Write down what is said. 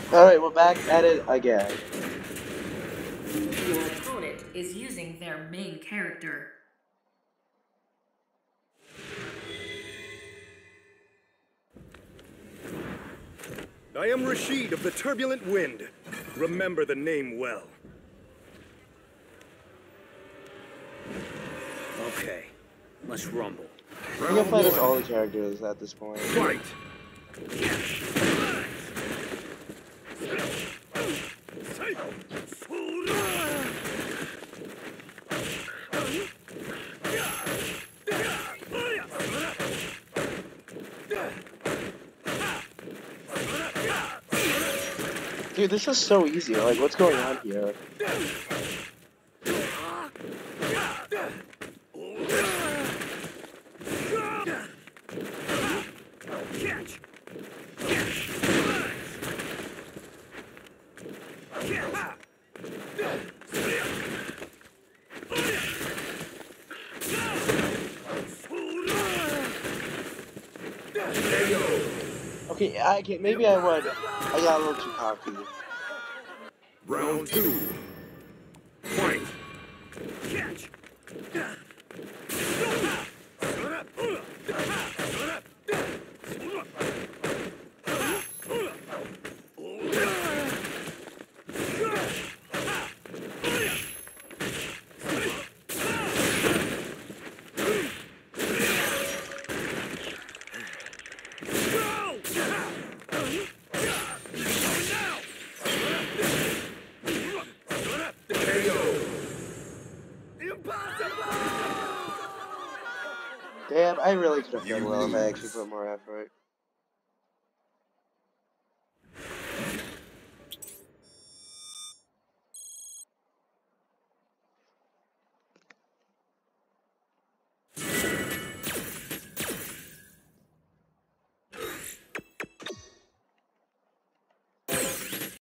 Alright, we're back at it again. Your opponent is using their main character. I am Rashid of the Turbulent Wind. Remember the name well. Okay, let's rumble. You can fight as all the characters at this point. Fight! Dude, this is so easy. Like, what's going on here? Okay, maybe I would. I got a little too cocky. Round two. Fight! Catch! Damn, I really could have done well if I actually put more effort.